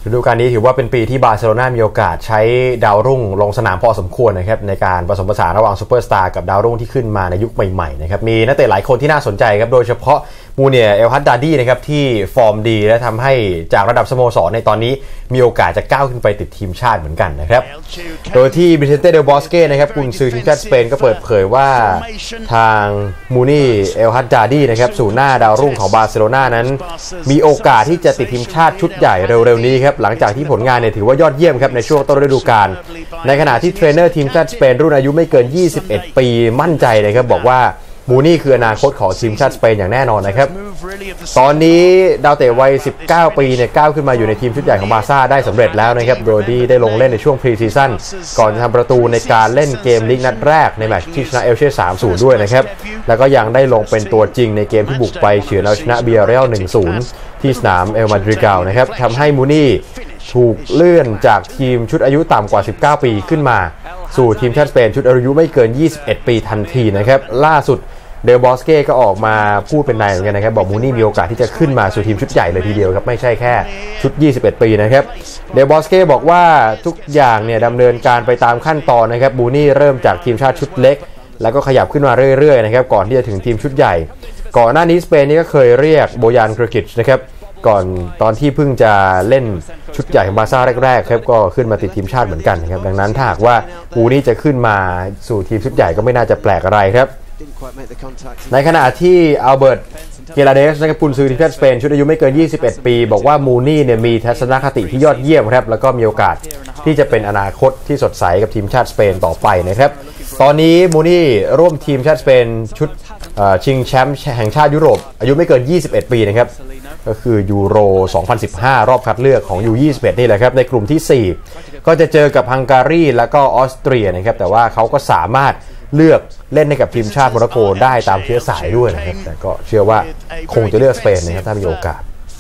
ฤดูกาลนี้ถือว่าเป็นปีที่บาร์เซโลนามีโอกาสใช้ดาวรุ่งลงสนามพอสมควรนะครับในการผสมผสานระหว่างซูเปอร์สตาร์กับดาวรุ่งที่ขึ้นมาในยุคใหม่ๆนะครับมีนักเตะหลายคนที่น่าสนใจครับโดยเฉพาะมูเนียเอลฮัดดาดี้นะครับที่ฟอร์มดีและทำให้จากระดับสโมสรในตอนนี้มีโอกาสจะก้าวขึ้นไปติดทีมชาติเหมือนกันนะครับโดยที่บิเซนเต้ เดลบอสเก้นะครับกุนซือทีมชาติสเปนก็เปิดเผยว่าทางมูนี่เอลฮัดดาดี้นะครับสู่หน้าดาวรุ่งของบาร์เซโลนานั้นมีโอกาสที่จะติดทีมชาติชุดใหญ่เร็วๆนี้ครับหลังจากที่ผลงานเนี่ยถือว่ายอดเยี่ยมครับในช่วงต้นฤดูกาลในขณะที่เทรนเนอร์ทีมชาติสเปนรุ่นอายุไม่เกิน21ปีมั่นใจเลยครับบอกว่ามูนี่คืออนาคตของทีมชาติสเปนอย่างแน่นอนนะครับตอนนี้ดาวเตะวัย19ปีเนี่ยก้าวขึ้นมาอยู่ในทีมชุดใหญ่ของบาร์ซ่าได้สำเร็จแล้วนะครับโดยที่ได้ลงเล่นในช่วงพรีซีซั่นก่อนจะทำประตูในการเล่นเกมลีกนัดแรกในแมตช์ที่ชนะเอลเช่ 3-0 ด้วยนะครับแล้วก็ยังได้ลงเป็นตัวจริงในเกมที่บุกไปเฉือนเอาชนะเบียร์เรียล 1-0 ที่สนามเอลมาดริกาลนะครับทำให้มูนี่ถูกเลื่อนจากทีมชุดอายุต่ำกว่า19ปีขึ้นมาสู่ทีมชาติสเปนชุดอายุไม่เกิน21ปีทันทีนะครับล่าสุดเดลบอสเก้ก็ออกมาพูดเป็นในเหมือนกันนะครับบอกมูนี่มีโอกาสที่จะขึ้นมาสู่ทีมชุดใหญ่เลยทีเดียวครับไม่ใช่แค่ชุด21ปีนะครับเดลบอสเก้บอกว่าทุกอย่างเนี่ยดำเนินการไปตามขั้นตอนนะครับมูนี่เริ่มจากทีมชาติชุดเล็กแล้วก็ขยับขึ้นมาเรื่อยๆนะครับก่อนที่จะถึงทีมชุดใหญ่ก่อนหน้านี้สเปนนี่ก็เคยเรียกโบยาน เคอร์กิชนะครับก่อนตอนที่เพิ่งจะเล่นชุดใหญ่ของบาร์ซ่าแรกๆครับก็ขึ้นมาติดทีมชาติเหมือนกันนะครับดังนั้นถ้าหากว่ามูนี่จะขึ้นมาสู่ทีมชุดใหญ่ก็ไม่น่าจะแปลกอะไรครับในขณะที่อัลเบิร์ต เกลาเดสนะครับกุนซือทีมชาติสเปนชุดอายุไม่เกิน21ปีบอกว่ามูนี่เนี่ยมีทัศนคติที่ยอดเยี่ยมครับแล้วก็มีโอกาสที่จะเป็นอนาคตที่สดใสกับทีมชาติสเปนต่อไปนะครับตอนนี้มูนี่ร่วมทีมชาติสเปนชุดชิงแชมป์แห่งชาติยุโรปอายุไม่เกิน21ปีนะครับก็คือยูโร 2015 รอบคัดเลือกของ U21 นี่แหละครับในกลุ่มที่ 4 ก็จะเจอกับฮังการีแล้วก็ออสเตรียนะครับแต่ว่าเขาก็สามารถเลือกเล่นให้กับทีมชาติโมร็อกโกได้ตามเชื้อสายด้วยนะครับแต่ก็เชื่อว่าคงจะเลือกสเปนนะครับถ้ามีโอกาส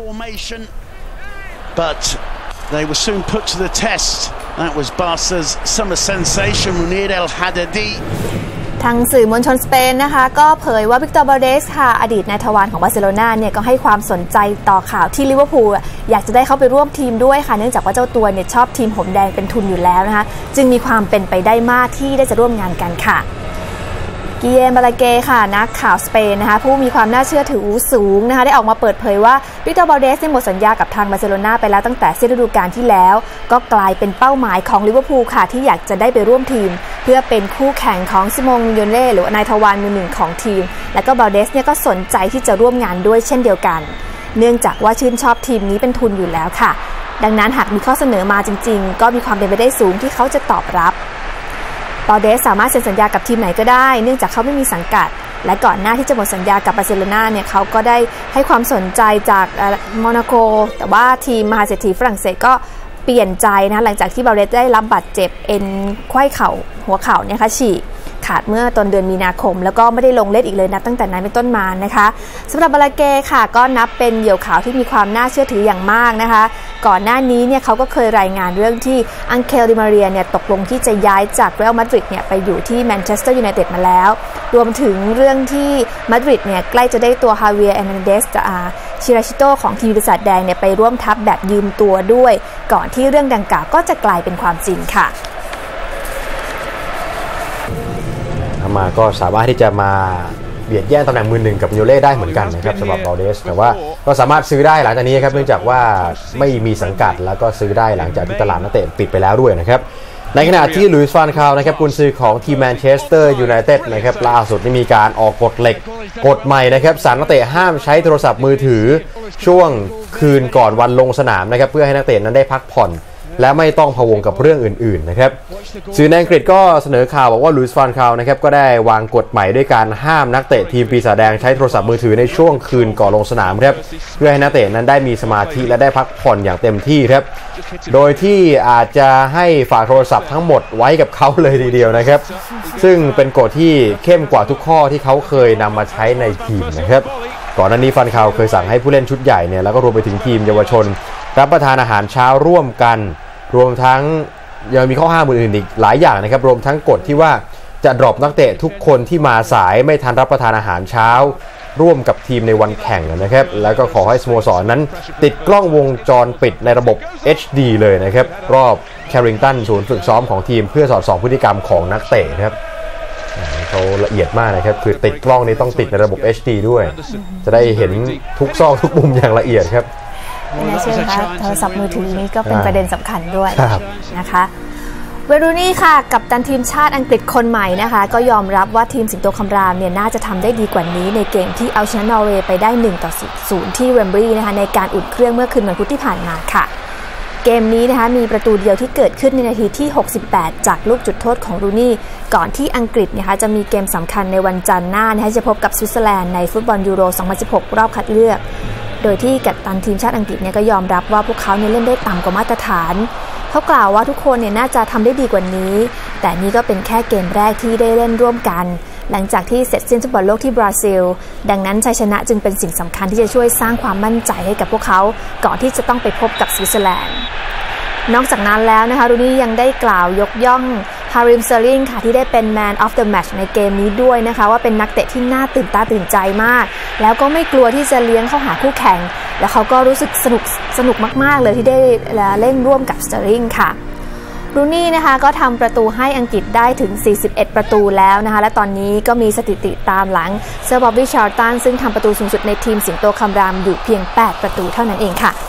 But they were soon put to the test. That was Barca's summer sensation, Munir El Haddadi. ทางสื่อมวลชนสเปนนะคะก็เผยว่าวิกตอร์ บาลเดสค่ะอดีตนายทวารของบาร์เซโลนาเนี่ยก็ให้ความสนใจต่อข่าวที่ลิเวอร์พูลอยากจะได้เข้าไปร่วมทีมด้วยค่ะเนื่องจากว่าเจ้าตัวเนี่ยชอบทีมหงส์แดงเป็นทุนอยู่แล้วนะคะจึงมีความเป็นไปได้มากที่ได้จะร่วมงานกันค่ะกิเยม บาลาเกค่ะนักข่าวสเปนนะคะผู้มีความน่าเชื่อถือสูงนะคะได้ออกมาเปิดเผยว่าวิกตอร์ บาลเดสหมดสัญญากับทางบาร์เซโลนาไปแล้วตั้งแต่สิ้นฤดูกาลที่แล้วก็กลายเป็นเป้าหมายของลิเวอร์พูลค่ะที่อยากจะได้ไปร่วมทีมเพื่อเป็นคู่แข่งของซิโมง โยเล่หรือนายทวารมือหนึ่งของทีมและก็บาลเดสเนี่ยก็สนใจที่จะร่วมงานด้วยเช่นเดียวกันเนื่องจากว่าชื่นชอบทีมนี้เป็นทุนอยู่แล้วค่ะดังนั้นหากมีข้อเสนอมาจริงๆก็มีความเป็นไปได้สูงที่เขาจะตอบรับบาลเดสสามารถเซ็นสัญญากับทีมไหนก็ได้เนื่องจากเขาไม่มีสังกัดและก่อนหน้าที่จะหมดสัญญากับบาร์เซโลนาเนี่ยเขาก็ได้ให้ความสนใจจากโมนาโกแต่ว่าทีมมหาเศรษฐีฝรั่งเศสก็เปลี่ยนใจนะหลังจากที่บาลเดสได้รับบาดเจ็บเอ็นไขว้เข่าหัวเข่าเนี่ยค่ะฉีกขาดเมื่อต้นเดือนมีนาคมแล้วก็ไม่ได้ลงเล่นอีกเลยนับตั้งแต่นั้นเป็นต้นมานะคะสำหรับบาลาเกค่ะก็นับเป็นเหยี่ยวข่าวที่มีความน่าเชื่อถืออย่างมากนะคะก่อนหน้านี้เนี่ยเขาก็เคยรายงานเรื่องที่อังเคล ดิมาเรียเนี่ยตกลงที่จะย้ายจากเรอัลมาดริดเนี่ยไปอยู่ที่แมนเชสเตอร์ยูไนเต็ดมาแล้วรวมถึงเรื่องที่มาดริดเนี่ยใกล้จะได้ตัวฮาเวียร์ เอร์นันเดสชิราชิโตของทีมปีศาจแดงเนี่ยไปร่วมทัพแบบยืมตัวด้วยก่อนที่เรื่องดังกล่าวก็จะกลายเป็นความจริงค่ะมาก็สามารถที่จะมาเบียดแย่งตำแหน่งมือหนึ่งกับโยเล่ได้เหมือนกันนะครับสำหรับบาลเดสแต่ว่าก็สามารถซื้อได้หลังจากนี้ครับเนื่องจากว่าไม่มีสังกัดแล้วก็ซื้อได้หลังจากที่ตลาดนักเตะปิดไปแล้วด้วยนะครับในขณะที่ลุยส์ ฟานคาลนะครับกุนซือของทีมแมนเชสเตอร์ยูไนเต็ดนะครับล่าสุดนี่มีการออกกฎเหล็กกฎใหม่นะครับสั่งนักเตะห้ามใช้โทรศัพท์มือถือช่วงคืนก่อนวันลงสนามนะครับเพื่อให้นักเตะนั้นได้พักผ่อนและไม่ต้องพะวงกับเรื่องอื่นๆนะครับสื่อในอังกฤษก็เสนอข่าวบอกว่าลุยส์ ฟานคาลนะครับก็ได้วางกฎใหม่ด้วยการห้ามนักเตะทีมปีศาจแดงใช้โทรศัพท์มือถือในช่วงคืนก่อนลงสนามครับเพื่อให้นักเตะนั้นได้มีสมาธิและได้พักผ่อนอย่างเต็มที่ครับโดยที่อาจจะให้ฝากโทรศัพท์ทั้งหมดไว้กับเขาเลยทีเดียวนะครับซึ่งเป็นกฎที่เข้มกว่าทุกข้อที่เขาเคยนำมาใช้ในทีมนะครับก่อนหน้านี้ฟานคาลเคยสั่งให้ผู้เล่นชุดใหญ่เนี่ยแล้วก็รวมไปถึงทีมเยาวชนรับประทานอาหารเช้าร่วมกันรวมทั้งยังมีข้อห้ามอื่นๆอีกหลายอย่างนะครับรวมทั้งกฎที่ว่าจะดรอปนักเตะทุกคนที่มาสายไม่ทันรับประทานอาหารเช้าร่วมกับทีมในวันแข่งนะครับแล้วก็ขอให้สโมสรนั้นติดกล้องวงจรปิดในระบบ HD เลยนะครับรอบแคริงตันศูนย์ฝึกซ้อมของทีมเพื่อสอดส่องพฤติกรรมของนักเตะครับเขาละเอียดมากนะครับคือติดกล้องนี้ต้องติดในระบบ HD ด้วยจะได้เห็นทุกซอกทุกมุมอย่างละเอียดครับไม่น่าเชื่อนะคะโทรศัพท์มือถือนี้ก็เป็นประเด็นสำคัญด้วยนะคะเวรูนี่ค่ะกัปตันทีมชาติอังกฤษคนใหม่นะคะก็ยอมรับว่าทีมสิงโตคำรามเนี่ยน่าจะทำได้ดีกว่านี้ในเกมที่เอาชนะนอร์เวย์ไปได้1-0ที่เวมบลีย์นะคะในการอุ่นเครื่องเมื่อคืนวันพุธที่ผ่านมาค่ะเกมนี้นะคะมีประตูเดียวที่เกิดขึ้นในนาทีที่68จากลูกจุดโทษของรูนี่ก่อนที่อังกฤษนะคะจะมีเกมสำคัญในวันจันทร์หน้านะคะจะพบกับสวิตเซอร์แลนด์ในฟุตบอลยูโร 2016 รอบคัดเลือกโดยที่กัปตันทีมชาติอังกฤษเนี่ยก็ยอมรับว่าพวกเขาเนี่ยเล่นได้ต่ำกว่ามาตรฐานเขากล่าวว่าทุกคนเนี่ยน่าจะทำได้ดีกว่านี้แต่นี่ก็เป็นแค่เกมแรกที่ได้เล่นร่วมกันหลังจากที่เสร็จสิ้นฟุตบอลโลกที่บราซิลดังนั้นชัยชนะจึงเป็นสิ่งสำคัญที่จะช่วยสร้างความมั่นใจให้กับพวกเขาก่อนที่จะต้องไปพบกับสวิตเซอร์แลนด์นอกจากนั้นแล้วนะคะรูนี่ยังได้กล่าวยกย่องฮาริม สเตอร์ลิงค่ะที่ได้เป็น Man of the Match ในเกมนี้ด้วยนะคะว่าเป็นนักเตะที่น่าตื่นตาตื่นใจมากแล้วก็ไม่กลัวที่จะเลี้ยงเข้าหาคู่แข่งและเขาก็รู้สึกสนุกมากๆเลยที่ได้เล่นร่วมกับสเตอร์ลิงค่ะรูนี่นะคะก็ทำประตูให้อังกฤษได้ถึง41ประตูแล้วนะคะและตอนนี้ก็มีสถิติตามหลังเซอร์บอบบี้ชาร์ลตันซึ่งทำประตูสูงสุดในทีมสิงโตคำรามอยู่เพียง8ประตูเท่านั้นเองค่ะ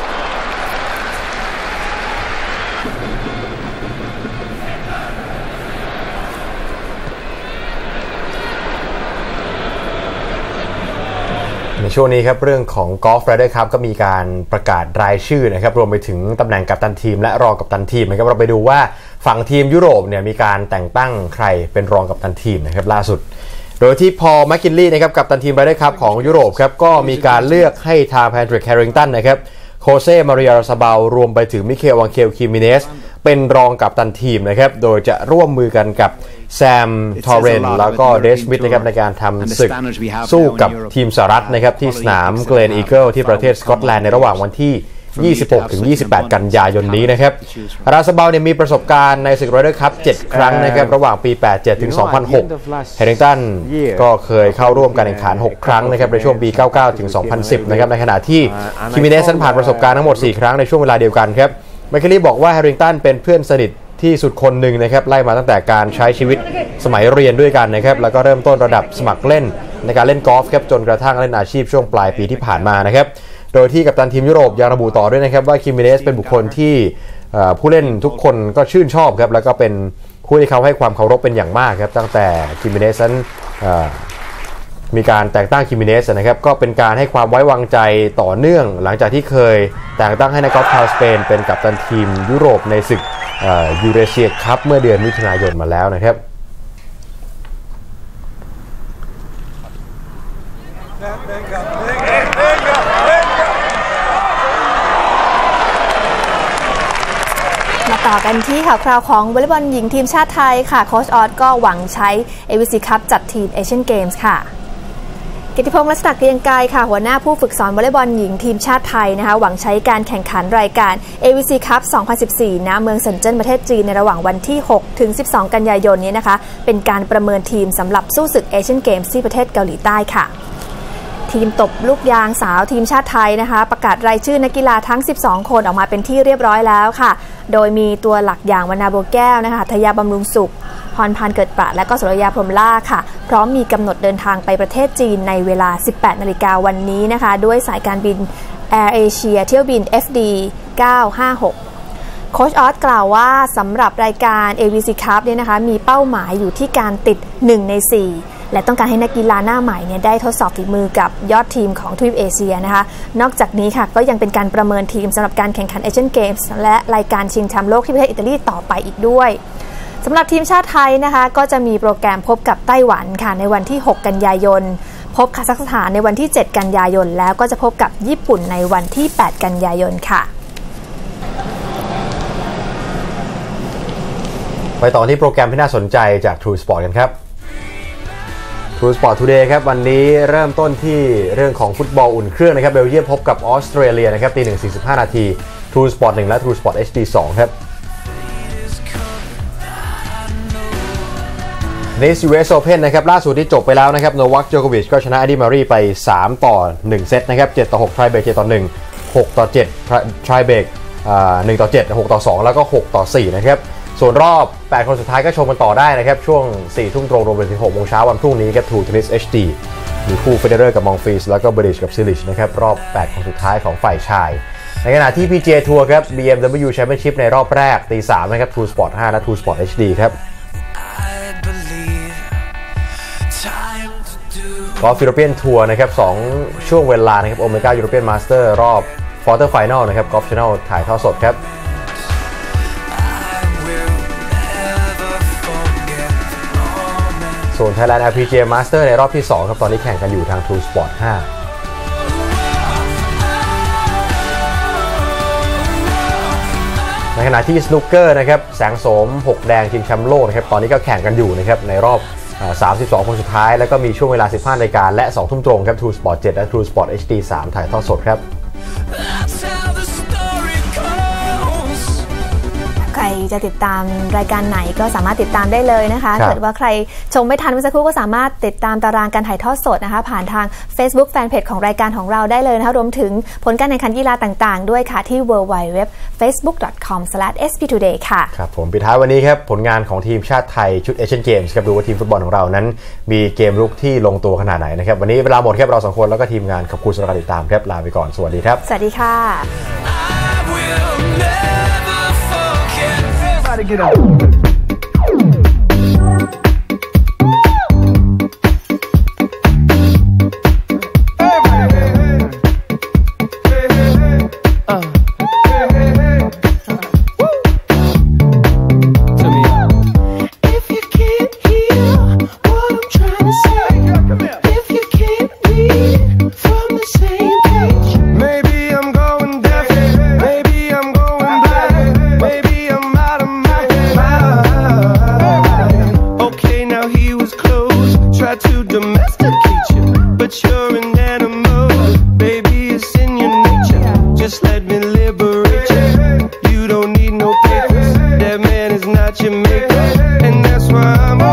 ในช่วงนี้ครับเรื่องของกอล์ฟไรเดอร์คัพก็มีการประกาศรายชื่อนะครับรวมไปถึงตำแหน่งกัปตันทีมและรองกัปตันทีมนะครับเราไปดูว่าฝั่งทีมยุโรปเนี่ยมีการแต่งตั้งใครเป็นรองกัปตันทีมนะครับล่าสุดโดยที่พอล แมคกินลีย์นะครับกัปตันทีมไรเดอร์คัพของยุโรปครับก็มีการเลือกให้ทางแพทริก แฮร์ริงตันนะครับโคเซ่ มาริอา ซาบาลรวมไปถึงมิเคล วังเคล คิมิเนสเป็นรองกัปตันทีมนะครับโดยจะร่วมมือกันกับแซม ทอร์เรนแล้วก็เดสมิธนะครับในการทำศึกสู้กับทีมสหรัฐนะครับที่สนามเกรนอีเกิลที่ประเทศสกอตแลนด์ในระหว่างวันที่ 26-28 กันยายนนี้นะครับราซาบาลเนี่ยมีประสบการณ์ในศึกไรเดอร์คัพ 7 ครั้งนะครับระหว่างปี 87 ถึง 2006 แฮร์ริงตันก็เคยเข้าร่วมการแข่งขัน 6 ครั้งนะครับในช่วงปี 99 ถึง 2010 นะครับในขณะที่คิมิเนสผ่านประสบการณ์ทั้งหมด 4 ครั้งในช่วงเวลาเดียวกันครับแมคคินลีย์บอกว่าแฮร์ริงตันเป็นเพื่อนสนิทที่สุดคนหนึ่งนะครับไล่มาตั้งแต่การใช้ชีวิตสมัยเรียนด้วยกันนะครับแล้วก็เริ่มต้นระดับสมัครเล่นในการเล่นกอล์ฟครับจนกระทั่งเล่นอาชีพช่วงปลายปีที่ผ่านมานะครับโดยที่กัปตันทีมยุโรปยังระบุต่อด้วยนะครับว่าคิมิเนสเป็นบุคคลที่ผู้เล่นทุกคนก็ชื่นชอบครับแล้วก็เป็นผู้ที่เขาให้ความเคารพเป็นอย่างมากครับตั้งแต่คิมิเนสนั้นมีการแต่งตั้งคิมิเนสนะครับก็เป็นการให้ความไว้วางใจต่อเนื่องหลังจากที่เคยแต่งตั้งให้นักกอล์ฟชาวสเปนเป็นกัปตันทีมยุโรปในศึกยูเรเซียคัพเมื่อเดือนมิถุนายนมาแล้วนะครับมาต่อกันที่ข่าวคราวของวอลเลย์บอลหญิงทีมชาติไทยค่ะโค้ชออสก็หวังใช้ AVC Cup จัดทีมเอเชียนเกมส์ค่ะกิติพงษ์ รัชตะเกรียงไกรค่ะหัวหน้าผู้ฝึกสอนวอลเลย์บอลหญิงทีมชาติไทยนะคะหวังใช้การแข่งขันรายการ AVC Cup 2014 ณ เมืองเซินเจิ้นประเทศจีนในระหว่างวันที่ 6 ถึง 12 กันยายนนี้นะคะเป็นการประเมินทีมสำหรับสู้ศึกเอเชียนเกมส์ที่ประเทศเกาหลีใต้ค่ะทีมตบลูกยางสาวทีมชาติไทยนะคะประกาศรายชื่อนักกีฬาทั้ง12คนออกมาเป็นที่เรียบร้อยแล้วค่ะโดยมีตัวหลักอย่างวรรณาบัวแก้วนะคะทยาบำรุงสุขพรพันธ์เกิดประและก็สุรยาพรหมล่าค่ะพร้อมมีกำหนดเดินทางไปประเทศจีนในเวลา 18 นาฬิกาวันนี้นะคะด้วยสายการบิน Air Asia เที่ยวบิน FD 956โค้ชออสกล่าวว่าสำหรับรายการ AVC Cup เนี่ยนะคะมีเป้าหมายอยู่ที่การติด1 ใน 4และต้องการให้นักกีฬาหน้าใหม่เนี่ยได้ทดสอบฝีมือกับยอดทีมของทวีปเอเชียนะคะนอกจากนี้ค่ะก็ยังเป็นการประเมินทีมสำหรับการแข่งขันเอเชียนเกมส์และรายการชิงแชมป์โลกที่ประเทศอิตาลีต่อไปอีกด้วยสำหรับทีมชาติไทยนะคะก็จะมีโปรแกรมพบกับไต้หวันค่ะในวันที่ 6 กันยายนพบคาซัคสถานในวันที่ 7 กันยายนแล้วก็จะพบกับญี่ปุ่นในวันที่ 8 กันยายนค่ะไปต่อที่โปรแกรมที่น่าสนใจจาก True Sport กันครับ True Sport Today ครับวันนี้เริ่มต้นที่เรื่องของฟุตบอลอุ่นเครื่องนะครับเบลเยียมพบกับออสเตรเลียนะครับ 1:45 น. True Sport 1และ True Sport HD 2ครับ Tennis US Open นะครับล่าสุดที่จบไปแล้วนะครับโนวัค โจโควิชก็ชนะแอนดี้มารีไป3-1 เซตนะครับ7-6 ไทรเบรก7-1 6-7 ไทรเบรก1-7 6-2 แล้วก็6-4 นะครับส่วนรอบ8คนสุดท้ายก็ชมกันต่อได้นะครับช่วง 4 ทุ่มตรงรวมไปถึง 6 โมงเช้าวันพรุ่งนี้ครับ True Tennis HD มีคู่เฟเดเรอร์กับมองฟรีสแล้วก็เบริชกับซิลิชนะครับรอบ8คนสุดท้ายของฝ่ายชายในขณะที่ PGA Tour ครับ BMW Championship ในรอบแรกตี 3 นะครับ True Sport 5 และ True Sport HD ครับกอล์ฟยูโรเปียนทัวร์นะครับ2ช่วงเวลานะครับโอเมก้ายูโรเปียนมาสเตอร์รอบควอเตอร์ไฟนอลนะครับกอล์ฟชาแนลถ่ายทอดสดครับส่วน Thailand LPGA Master ในรอบที่2ครับตอนนี้แข่งกันอยู่ทาง True Sport 5ในขณะที่สนุกเกอร์นะครับแสงโสม6แดงชิงแชมป์โลกนะครับตอนนี้ก็แข่งกันอยู่นะครับในรอบ32 คนสุดท้ายแล้วก็มีช่วงเวลา 15 นาฬิกาและ 2 ทุ่มตรงครับ True Sport 7 และ True Sport HD 3 ถ่ายทอดสดครับใครจะติดตามรายการไหนก็สามารถติดตามได้เลยนะคะเกิดว่าใครชมไม่ทันเมื่อสักครู่ก็สามารถติดตามตารางการถ่ายทอดสดนะคะผ่านทาง Facebook Fanpage ของรายการของเราได้เลยนะคะรวมถึงผลการแข่งขันกีฬาต่างๆด้วยค่ะที่ www.facebook.com/sptoday ค่ะครับผมปิดท้ายวันนี้ครับผลงานของทีมชาติไทยชุดเอเชียนเกมส์ครับดูว่าทีมฟุตบอลของเรานั้นมีเกมรุกที่ลงตัวขนาดไหนนะครับวันนี้เวลาหมดครับเรา2คนแล้วก็ทีมงานขอบคุณสำหรับการติดตามครับลาไปก่อนสวัสดีครับสวัสดีค่ะ Get up. Jamaica, and that's why I'm